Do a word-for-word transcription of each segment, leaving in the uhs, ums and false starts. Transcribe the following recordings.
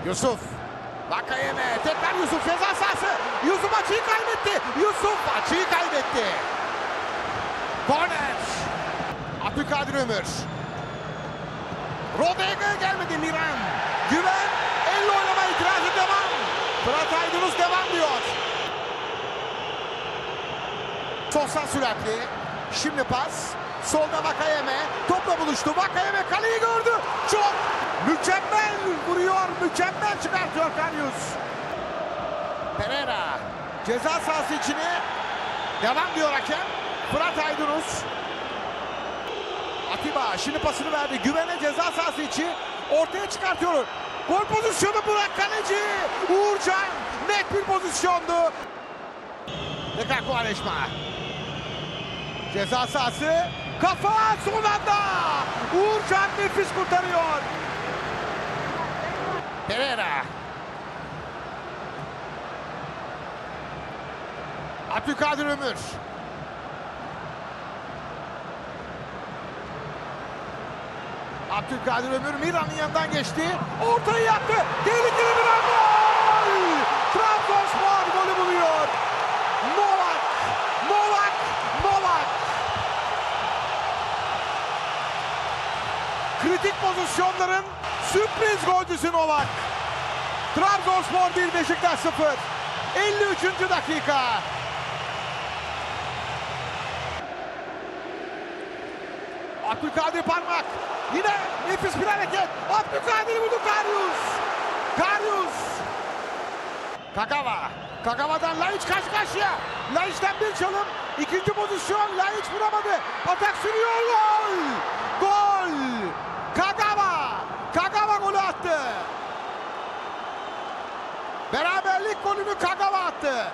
Yusuf. Vakayeme. Tekrar Yusuf ceza sahası. Yusuf açıyı kaybetti. Yusuf açıyı kaybetti. Korner. Abdülkadir Ömür. Rodrigo'ya gelmedi Miran. Güven. Elle oynama itirazı devam. Fırat Aydınus devam diyor. Sosa süratli. Şimdi pas. Solda Vakayeme. Topla buluştu. Vakayeme kaleyi gördü. Çok mükemmel vuruyor. Mükemmel çıkartıyor Karius. Pereira. Ceza sahası içine. Devam diyor hakem. Fırat Aydınus. Atiba şimdi pasını verdi. Güven'e ceza sahası içi. Ortaya çıkartıyor. Gol pozisyonu Burak kaleci. Uğurcan. Net bir pozisyondu. Tekrar Quaresma. Ceza sahası. Kafa son anda. Uğurcan nefis kurtarıyor. Pereira. Abdülkadir Ömür. Abdülkadir Ömür Miran'ın yanından geçti. Ortayı yaptı. Tehlikeli bir an. Gol! Trabzonspor golü buluyor. Novak. Novak. Novak. Kritik pozisyonların sürpriz golcüsü Novak. Trabzonspor bir, Beşiktaş sıfır. elli üçüncü dakika. Abdülkadir parmak. Yine nefis bir hareket. Abdülkadir vurdu Karius. Karius. Kagawa. Kagawa'dan Laiç karşı karşıya. Laiç'ten bir çalım. İkinci pozisyon. Laiç vuramadı. Atak sürüyor. Gol. Gol. Kagawa. Kagawa golü attı. Beraberlik golünü Kagawa attı.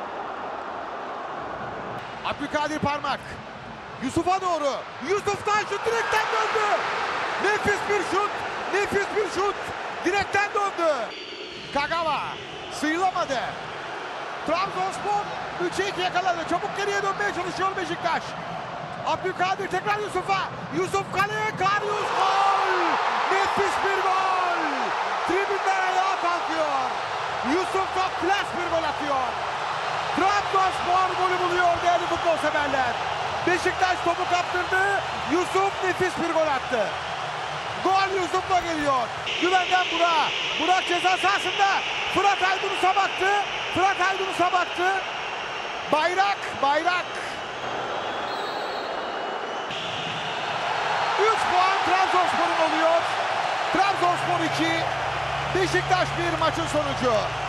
Abdülkadir parmak. Yusuf'a doğru. Yusuf'tan şut direkten döndü. Nefis bir şut. Nefis bir şut. Direkten döndü. Kagawa sıyrılamadı. Trabzonspor üçe iki yakaladı. Çabuk geriye dönmeye çalışıyor Beşiktaş. Abdülkadir tekrar Yusuf'a. Yusuf kaleye. Karius gol. Nefis bir gol. Tribünler ayağa kalkıyor. Yusuf çok klas bir gol atıyor. Trabzonspor golü buluyor değerli futbol severler. Beşiktaş topu kaptırdı. Yusuf nefis bir gol attı. Gol Yusuf'la geliyor. Güven'den Burak. Burak ceza sahasında. Fırat Aydınus'a baktı. Fırat Aydınus'a baktı. Bayrak. Bayrak. üç puan Trabzonspor'un oluyor. Trabzonspor iki. Beşiktaş bir maçın sonucu.